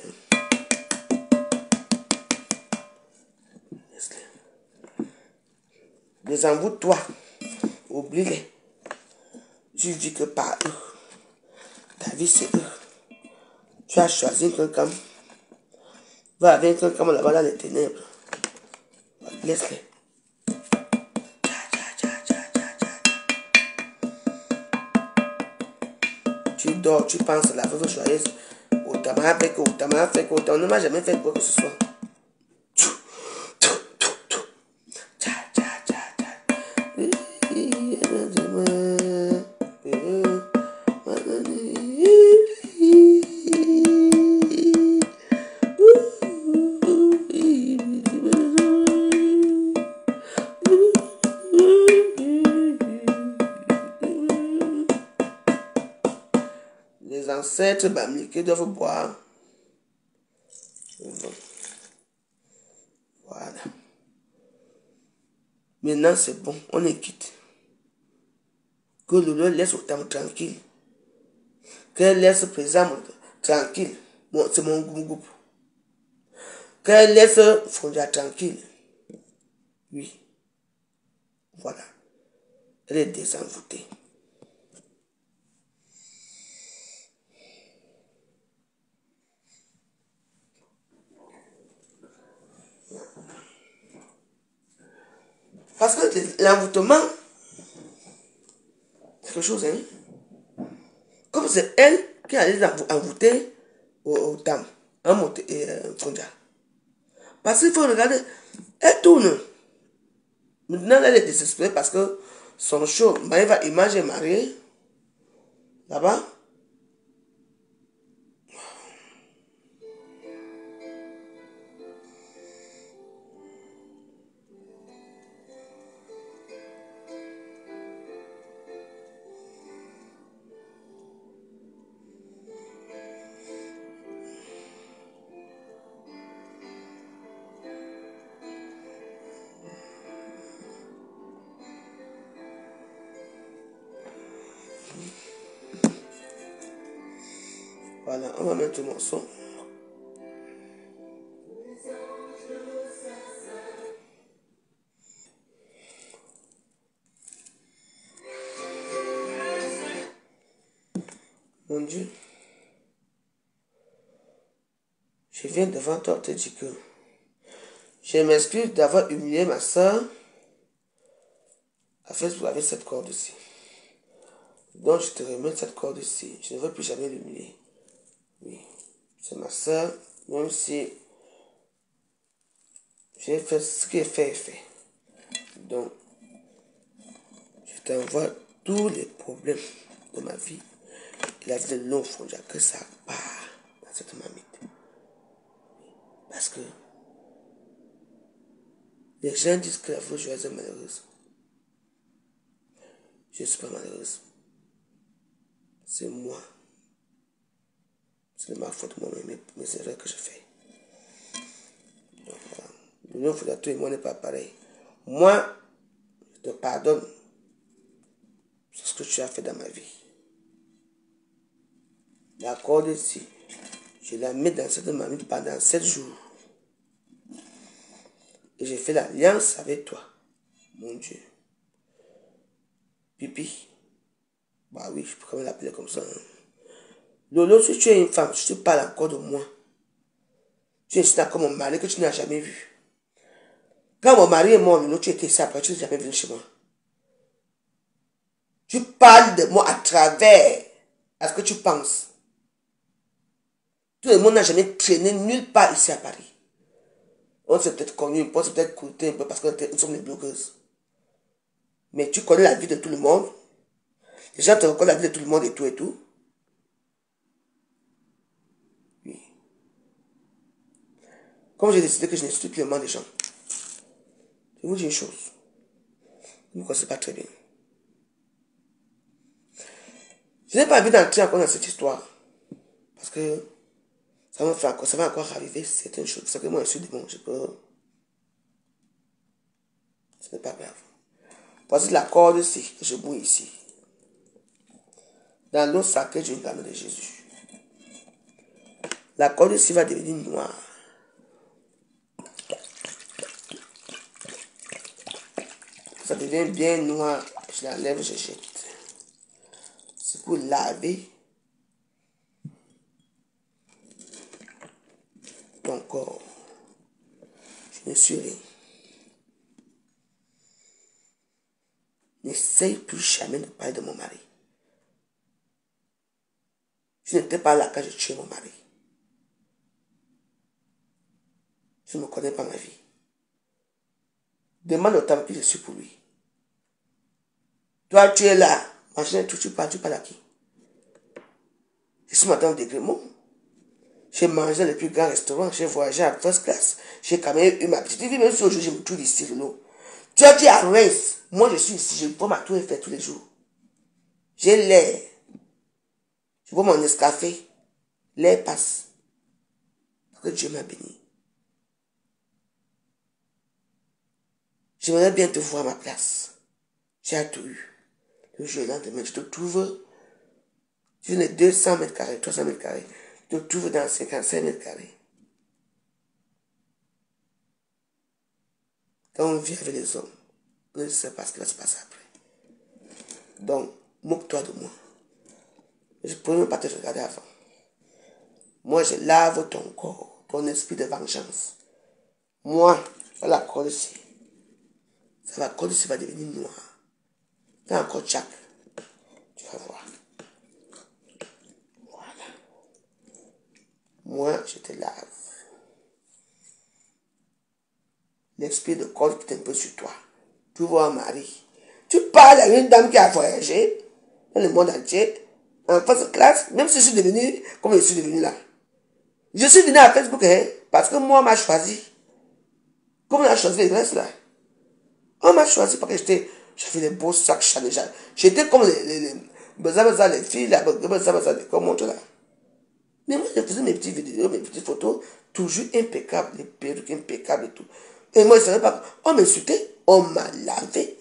Laisse-les. Désenvoûte-toi. Oublie-les. Tu dis que par eux. Ta vie, c'est eux. Tu as choisi quelqu'un. Va avec quelqu'un là-bas dans les ténèbres. Laisse-les. Tu dors, tu penses à la veuve joyeuse. Autant m'a fait, autant m'a fait, autant ne m'a jamais fait quoi que ce soit. Les ancêtres bamliqués doivent boire. Voilà. Maintenant, c'est bon, on est quitte. Que le leur laisse autant tranquille. Qu'elle laisse présent tranquille. Bon, c'est mon groupe. Qu'elle laisse Fonja tranquille. Oui. Voilà. Elle est désenvoûtée. Parce que l'envoûtement, c'est quelque chose, hein. Comme c'est elle qui allait envoûter au, au Tam, en monté et euh, Fonja. Parce qu'il faut regarder, elle tourne. Maintenant, elle est désespérée parce que son show, Maëva Image est mariée là-bas. Voilà, on va mettre mon son. Mon Dieu. Je viens devant toi te dire que je m'excuse d'avoir humilié ma soeur à Facebook avec cette corde-ci. Donc je te remets cette corde-ci. Je ne veux plus jamais l'humilier. Oui, c'est ma soeur, même si j'ai fait ce qui est fait est fait. Donc, je t'envoie tous les problèmes de ma vie. Et la vie de l'enfant, que ça part dans cette mamite. Parce que les gens disent que la femme joyeuse est malheureuse. Je ne suis pas malheureuse. C'est moi. C'est de ma faute, moi, mes, mes erreurs que je fais. Donc voilà. L'union fondateur et moi n'est pas pareil. Moi, je te pardonne. C'est ce que tu as fait dans ma vie. La corde ici, je la mets dans cette mamie pendant sept jours. Et j'ai fait l'alliance avec toi, mon Dieu. Pipi. Bah oui, je peux quand même l'appeler comme ça. Hein. Lolo, si tu es une femme, si tu parles encore de moi, tu es comme mon mari que tu n'as jamais vu. Quand mon mari est mort, Lolo, tu étais ici après, tu n'es jamais venu chez moi. Tu parles de moi à travers à ce que tu penses. Tout le monde n'a jamais traîné nulle part ici à Paris. On s'est peut-être connu, on s'est peut-être écouté un peu parce que nous sommes des blogueuses. Mais tu connais la vie de tout le monde. Les gens te reconnaissent la vie de tout le monde et tout et tout. Oui. Comme j'ai décidé que je n'insulte plus le monde des gens. Je vous dis une chose. Vous ne connaissez pas très bien. Je n'ai pas envie d'entrer encore dans cette histoire. Parce que ça va, faire, ça va encore arriver certaines choses. C'est que moi, je suis démon. Je peux... Ce n'est pas grave. Voici la corde ici, que je bouille ici. Dans l'eau sacrée du garde de Jésus. La corde ici va devenir noire. Ça devient bien noir. Je l'enlève, je jette. C'est pour laver ton corps. Je ne suis rien. N'essaye plus jamais de parler de mon mari. Je n'étais pas là quand j'ai tué mon mari. Je ne connais pas ma vie. Demande au temps que je suis pour lui. Toi, tu es là. Machin, tu, tu parles, tu parles à qui? Je suis maintenant au Dégremont. J'ai mangé dans le plus grand restaurant. J'ai voyagé à first class. J'ai quand même eu ma petite vie. Même si aujourd'hui je me trouve ici, Lolo. Tu as dit à Reims. Moi, je suis ici. Je bois ma tour Eiffel tous les jours. J'ai l'air. Je bois mon Nescafé. L'air passe. Parce que Dieu m'a béni. J'aimerais bien te voir à ma place. J'ai tout eu. Le jour et le lendemain, je te trouve. Tu venais deux cents mètres carrés, trois cents mètres carrés. Je te trouve dans cinquante-cinq mètres carrés. Quand on vit avec les hommes, on ne sait pas ce qui va se passer après. Donc, moque-toi de moi. Je ne pourrais même pas te regarder avant. Moi, je lave ton corps, ton esprit de vengeance. Moi, voilà la corde ici. Ça va, la corde ici va devenir noire. Fais encore tchac. Tu vas voir. Voilà. Moi, je te lave. L'esprit de corde qui est un peu sur toi. Tu vois un mari. Tu parles à une dame qui a voyagé dans le monde entier, en face de classe, même si je suis devenu comme je suis devenu là. Je suis venu à Facebook hein, parce que moi, on m'a choisi. Comme on a choisi les restes là. On m'a choisi parce que j'étais, j'avais des beaux sacs Chanel. J'étais comme les, les, les, les, les filles là, les, comme montre là. Mais moi, je faisais mes petites vidéos, mes petites photos, toujours impeccables, les perruques impeccables et tout. Et moi, je ne savais pas. On m'insultait, on m'a lavé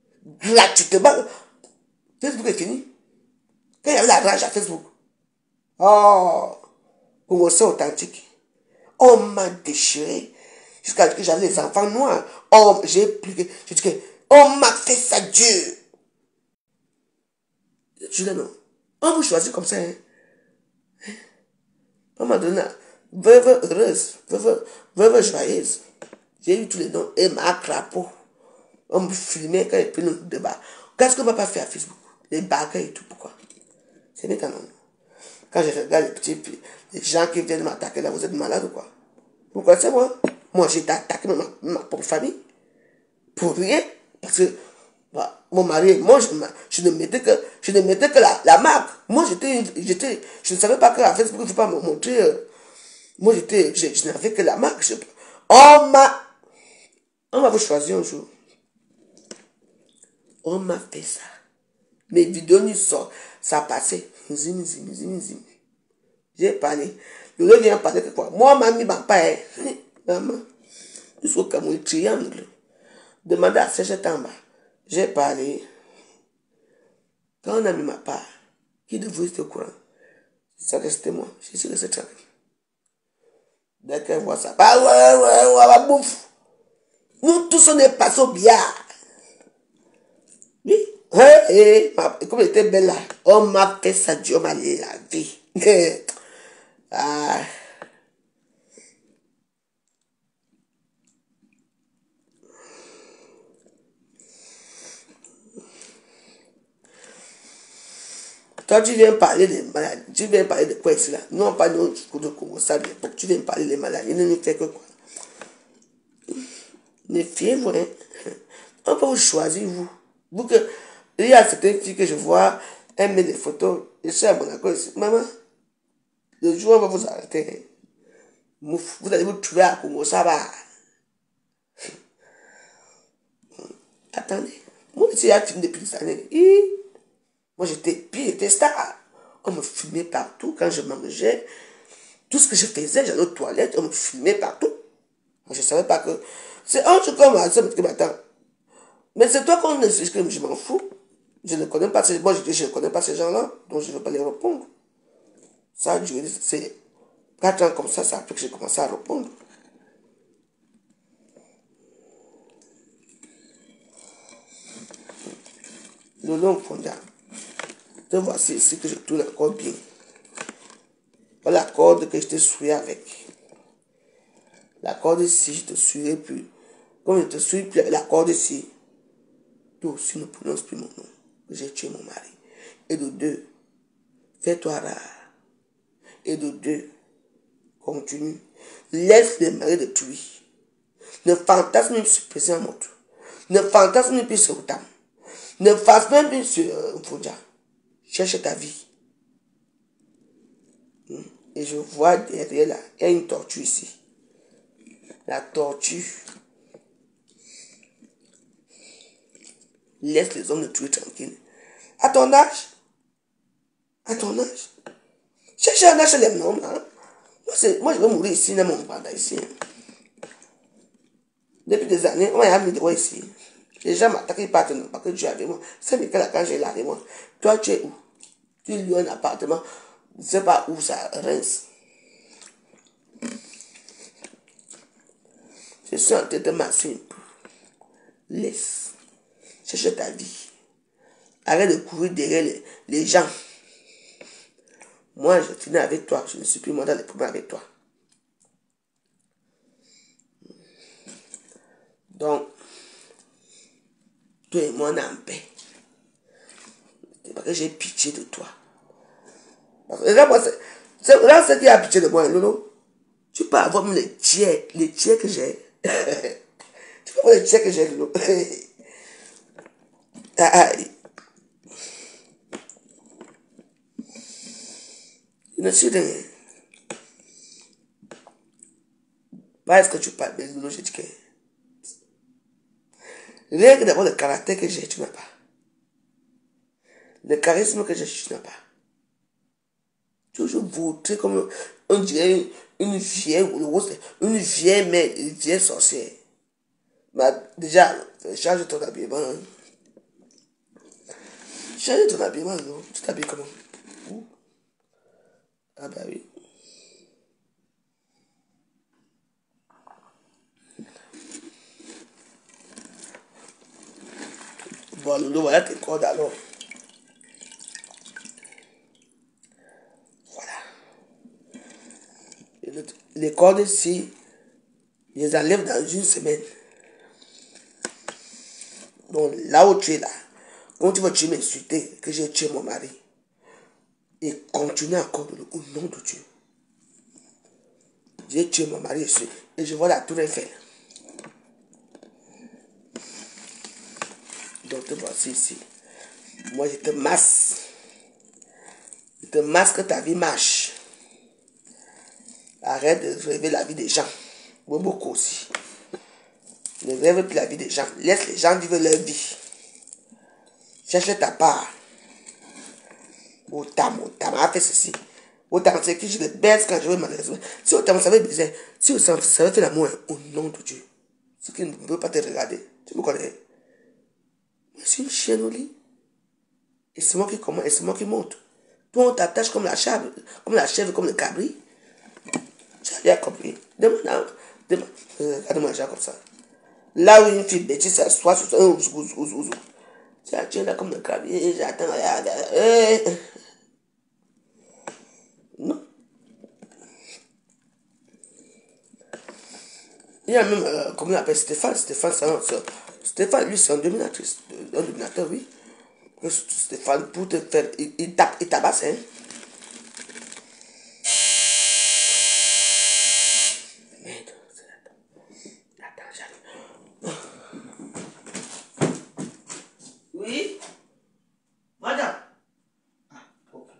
gratuitement. Facebook est fini. Quand il y avait la rage à Facebook, Oh, Congo, c'est authentique. On m'a déchiré jusqu'à ce que j'avais les enfants noirs. Oh, j'ai plié. Je dis que, on m'a fait ça, Dieu. Je dis non. On vous choisit comme ça. Hein. On m'a donné veuve heureuse, veuve, veuve joyeuse. J'ai eu tous les noms. Et ma crapaud. On me filmait quand il prenait le débat. Qu'est-ce qu'on ne va pas faire à Facebook? Les bagarres et tout, pourquoi? C'est méta non. Quand je regarde les petits, les gens qui viennent m'attaquer là, vous êtes malade ou quoi? Pourquoi c'est moi? Moi, j'ai été attaqué ma, ma propre famille. Pour rien. Parce que bah, mon mari, moi, je, je ne mettais que, je ne mettais que la, la marque. Moi, j'étais, j'étais, je ne savais pas qu'à Facebook, il ne faut pas me montrer. Euh, moi, j'étais, je, je n'avais que la marque. Je, on m'a, on m'a choisi un jour. On m'a fait ça. Mes vidéos nous sortent. Ça a passé. Zim, zim, zim, zim. J'ai parlé. Le gars vient parler que quoi? Moi, mamie m'a pas. Maman. Jusqu'au Cameroun, triangle. Demandez à Serge Tamba. J'ai parlé. Quand on a mis ma part, qui de vous était au courant? Ça restait moi. Je suis resté tranquille. Dès qu'elle voit ça, bah ouais, ouais, ouais, ouais, bouffe. Nous tous on est passés au billard. Oui. Et comme elle était belle là, on m'a fait ça, Dieu m'a la vie. Ah. Toi, tu viens parler des maladies. Tu viens parler de quoi ici là? Nous, on parle de Congo, ça bien. Tu viens parler des maladies. Ne nous fait que quoi? Ne fiez-vous, hein? On peut vous choisir, vous. Vous que, il y a certaines filles que je vois, elles mettent des photos. Je suis à Monaco ici. Maman, le jour où on va vous arrêter, vous, vous allez vous trouver à Congo, ça va. Attendez. Moi, ici, il y a un film depuis des années. Moi, j'étais pire, j'étais star. On me filmait partout quand je mangeais. Tout ce que je faisais, j'allais aux toilettes, on me filmait partout. Moi, je ne savais pas que... C'est un truc comme ça, mais attends. Mais c'est toi qu'on ne sait que je m'en fous. Je ne connais pas ces... Moi, je, je ne connais pas ces gens-là, donc je ne veux pas les répondre. Ça a duré, c'est... Quatre ans comme ça, ça a fait que j'ai commencé à répondre. Le long fondant. Te voici ici que je tourne encore bien. Voilà la corde que je te suis avec. La corde ici, je te suivrai plus. Comme je te suis plus avec la corde ici, toi aussi ne prononce plus mon nom. J'ai tué mon mari. Et de deux, fais-toi rare. Et de deux, continue. Laisse les maris de tuer. Ne fantasme même sur président Moto. Ne fantasme même plus sur Otam. Ne fasse même plus sur euh, Fodja. Cherche ta vie. Et je vois derrière là, il y a une tortue ici. La tortue laisse les hommes de tuer tranquilles. À ton âge, à ton âge, cherche un âge les noms. Hein? Moi, moi, je vais mourir ici, dans mon panda ici. Depuis des années, on m'a mis de voir ici. Les gens m'attaquent, ils partent, non, parce que Dieu est avec moi. C'est Michael, quand j'ai là avec moi. Toi, tu es où? Tu loues un appartement, je ne sais pas où ça, Reims. Je suis en train de masser un peu. Laisse. Cherche ta vie. Arrête de courir derrière les, les gens. Moi, je finis avec toi. Je ne suis plus moi dans les problèmes avec toi. Donc, toi et moi, on est en paix. C'est parce que j'ai pitié de toi. Regarde moi, c'est regarde ce qui a pitié de moi, Lolo. Tu peux avoir même les tiers, les tiers que j'ai. Tu peux avoir les tiers que j'ai, Lolo. Ah, ah. Je ne suis rien. Pas est-ce que tu parles, mais Lolo, je dis que... Rien que d'abord le caractère que j'ai, tu n'as pas. Le charisme que j'ai, tu n'as pas. Toujours vautré comme on dirait une vieille, une vieille mère, une vieille sorcière. Mais déjà, change ton habillement. Hein. Change ton habillement, non? Tu t'habilles comment? Ah bah oui. Bon, nous voilà tes cordes alors. Voilà. Et le- les cordes ici, je les enlève dans une semaine. Donc là où tu es là, quand tu vas tuer m'insulter que j'ai tué mon mari, et continue encore de le- au nom de Dieu. J'ai tué mon mari ici, et je vois la tour Eiffel. Donc te voici ici. Moi je te masse. Je te masse que ta vie marche. Arrête de rêver la vie des gens. Beaucoup aussi. Ne rêve plus la vie des gens. Laisse les gens vivre leur vie. Cherche ta part. Autam, Autam a fait ceci. Autam, c'est qui je le baisse quand je veux malheureusement. Si Autam savait baiser, si Autam savait faire l'amour, au nom de Dieu. Ce qui ne veut pas te regarder. Tu me connais. Moi, je suis une chienne au lit. Et c'est moi qui commence, et c'est moi qui monte. Toi, on t'attache comme la chèvre, comme la chèvre, comme le cabri. Tu as bien compris. Demande, demande. Regarde-moi déjà comme ça. Là où une fille bêtise s'assoit sur ça, tu as tué là comme le cabri. J'attends. Non. Il y a même, euh, comment on appelle Stéphane, Stéphane, c'est un- c'est- Stéphane, lui, c'est un dominatrice, un dominateur, oui. Stéphane, pour te faire, il, il tape, il tabasse, hein. Merde, attends, j'arrive. Oui, madame. Ah, ok.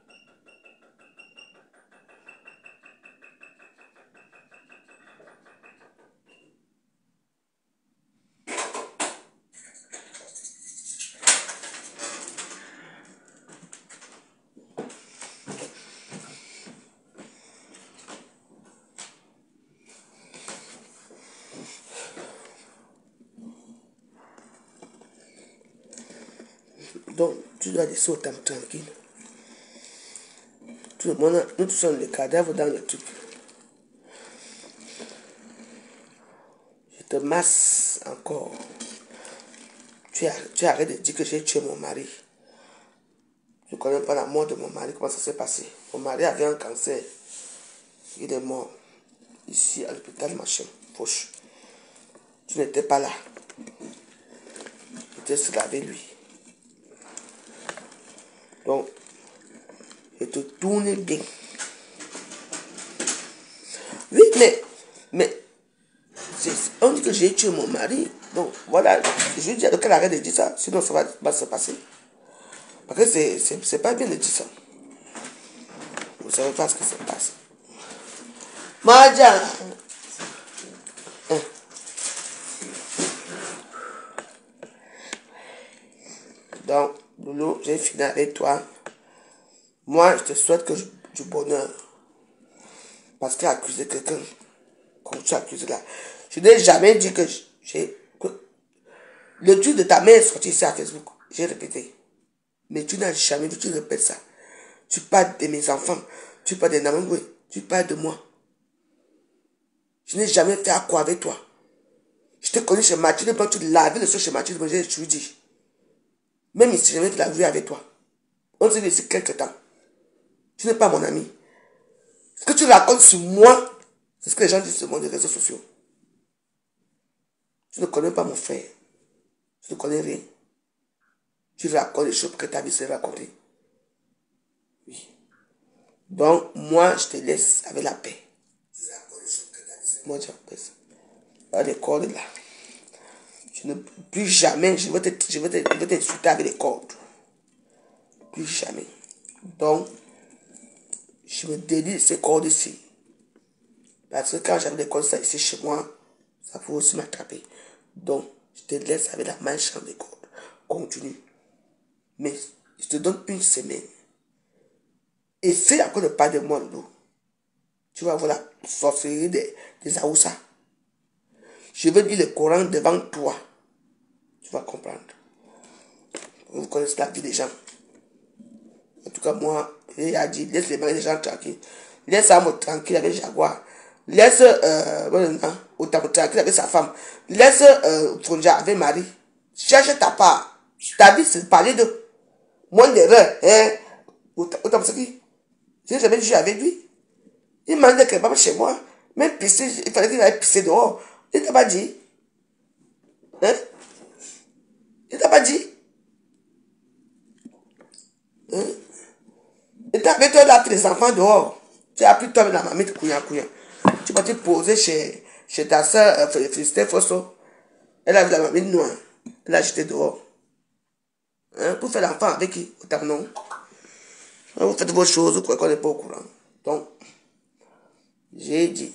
Donc, tu dois laisser autant tranquille. Tout le monde, nous tous sommes les cadavres dans le truc. Je te masse encore. Tu, tu arrêtes de dire que j'ai tué mon mari. Je ne connais pas la mort de mon mari, comment ça s'est passé. Mon mari avait un cancer. Il est mort. Ici, à l'hôpital, machin, poche. Tu n'étais pas là. J'étais seul avec lui. Donc, je te tourne bien. Oui, mais, mais, on dit que j'ai tué mon mari. Donc, voilà, je lui dis qu'elle arrête de dire ça, sinon ça va, va se passer. Parce que c'est, c'est, c'est pas bien de dire ça. Vous savez pas ce qui se passe. Madja. Hein. Donc, Loulou, j'ai fini avec toi. Moi, je te souhaite que je, du bonheur. Parce qu'il a accusé quelqu'un. Comme tu as accusé là. Je n'ai jamais dit que j'ai... Que le truc de ta mère est sorti ici à Facebook. J'ai répété. Mais tu n'as jamais vu, tu répètes ça. Tu parles de mes enfants. Tu parles de Namangwe. Tu parles de moi. Je n'ai jamais fait à quoi avec toi. Je te connais chez Mathilde, quand tu lavais le sol chez Mathilde, je te dis. Même si je jamais fait la vie avec toi. On s'est vu ici quelques temps. Tu n'es pas mon ami. Ce que tu racontes sur moi, c'est ce que les gens disent sur moi des réseaux sociaux. Tu ne connais pas mon frère. Tu ne connais rien. Tu racontes les choses que ta vie s'est racontée. Oui. Donc, moi, je te laisse avec la paix. Moi, j'appelle pas les cordes là. Je ne plus jamais, je vais te, je vais te, je vais t'insulter avec les cordes. Plus jamais. Donc, je me délie de ces cordes ici. Parce que quand j'avais des cordes ici chez moi, ça peut aussi m'attraper. Donc, je te laisse avec la manche des cordes. Continue. Mais je te donne une semaine. Essaye encore de pas de moi, Loulou. Tu vas voir la sorcellerie des, des Aoussa. Je vais dire le Coran devant toi. Tu vas comprendre. Vous connaissez la vie des gens. En tout cas, moi, il a dit, laisse les mains des gens tranquilles. Laisse Sam tranquille avec Jaguar. Laisse euh, Otamo tranquille avec sa femme. Laisse euh, Fonja avec Marie. Cherche ta part. Ta vie, c'est parler de moins d'erreur. Hein? Otamo Saki. Je n'ai jamais joué avec lui. Il m'a dit qu'il n'est pas chez moi. Même pisser, il fallait qu'il aille pisser dehors. Il t'a pas dit. Hein? Il t'a pas dit. Hein? Et tu avais toi là les enfants dehors. Tu as pris toi la mamie de couillant couillant. Tu vas te poser chez, chez ta soeur, euh, Félicité Fosso. Elle a vu la mamie noire. Elle a jeté dehors. Hein? Pour faire l'enfant avec qui? Non. Vous faites vos choses, vous croyez qu'on n'est pas au courant. Donc, j'ai dit,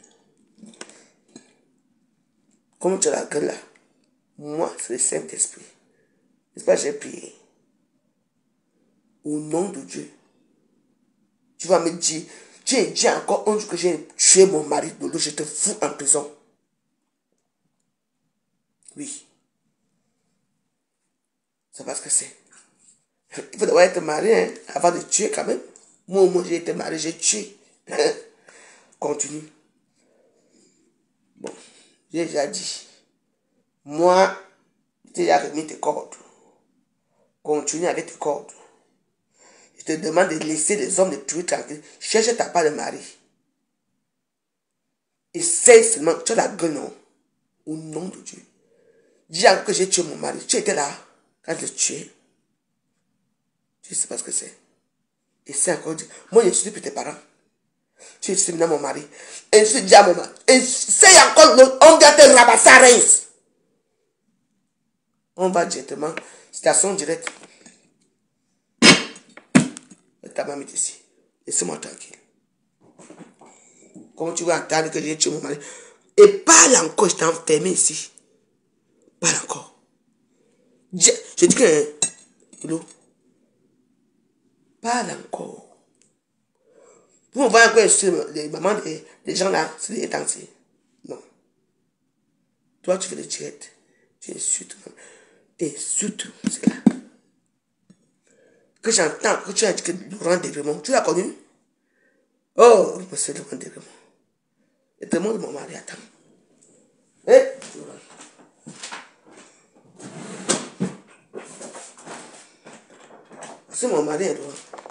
comme tu la gueule là, moi, c'est le Saint-Esprit. N'est-ce pas, j'ai prié. Au nom de Dieu. Tu vas me dire, tu as dit encore un jour que j'ai tué mon mari de l'eau, je te fous en prison. Oui. C'est parce que c'est. Il faut d'abord être marié hein, avant de tuer quand même. Moi, au moins, j'ai été marié, j'ai tué. Continue. Bon, j'ai déjà dit. Moi, j'ai déjà remis tes cordes. Continue avec tes cordes. Je te demande de laisser les hommes de tuer tranquille. Cherche ta part de mari. Essaye seulement. Tu as la gueule, non? Au nom de Dieu. Dis encore que j'ai tué mon mari. Tu étais là quand je l'ai tué. Tu sais pas ce que c'est. Essaye encore. Moi, je suis depuis tes parents. Tu es maintenant mon mari. Et je suis déjà mon mari. Essaye encore. On vient te ramasser à Reims. On va directement. Station directe. Ta maman est ici. Laissez-moi tranquille. Comment tu vas entendre que j'ai tué mon mari? Et parle encore, je t'ai enfermé ici. Parle encore. Je, je dis que... Hein, parle encore. Vous me voyez encore sur les mamans des, des gens là, c'est des dansés. Non. Toi, tu fais des tirettes. Tu insultes. Tu insultes. C'est là. Que j'entends que tu as dit que Laurent Degremont, tu l'as connu? Oh, monsieur Laurent Degremont. Et tout le monde, mon mari, attend. Eh, c'est mon mari, Laurent.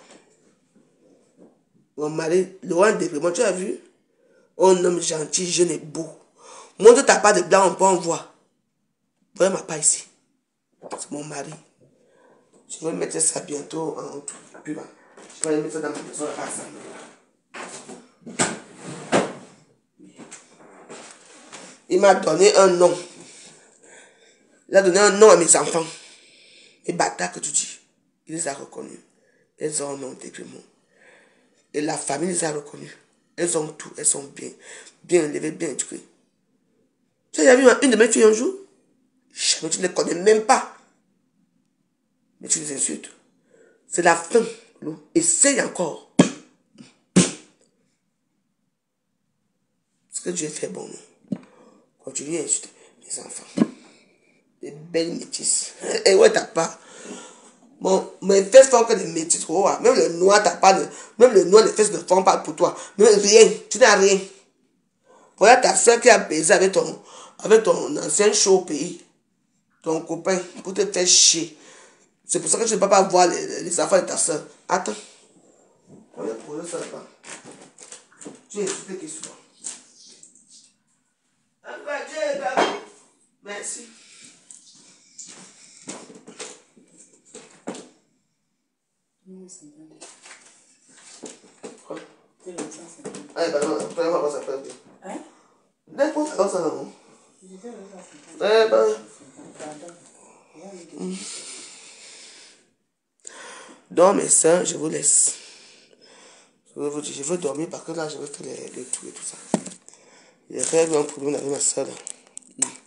Mon mari, Laurent Degremont, tu as vu? Un homme gentil, jeune et beau. Montre ta part de blanc, on peut en voir. Voilà ma part ici. C'est mon mari. Je vais mettre ça bientôt en tout. Puis, je vais mettre ça dans ma maison à ça. Il m'a donné un nom. Il a donné un nom à mes enfants. Les bâtards que tu dis. Il les a reconnus. Elles ont un nom d'Égremont. Et la famille les a reconnus. Elles ont tout. Elles sont bien. Bien élevées, bien éduquées. Tu as vu une de mes filles un jour? Mais tu ne les connais même pas. Mais tu les insultes. C'est la fin. Essaye encore. Ce que Dieu fait bon. Continue à insulter les enfants. Des belles métisses. Et ouais, t'as pas. Bon, mes fesses font que des métisses. Oh, même le noir, t'as pas de. Même le noir, les fesses ne font pas pour toi. Même rien. Tu n'as rien. Voilà ta soeur qui a baisé avec ton, avec ton ancien chaud au pays. Ton copain, pour te faire chier. C'est pour ça que tu ne peux pas voir les, les enfants de ta soeur. Attends. On va poser ça là-bas. Tu es insulté qui soit. Merci. Quoi? Ah, bah non, après, on va ça faire. Hein? Dépose ça dans ça, non? Eh ben. Mm. Donc, mes soeurs, je vous laisse. Je veux, je veux dormir parce que là, je veux faire les, les trucs et tout ça. Il y a un problème avec ma soeur là. Mm.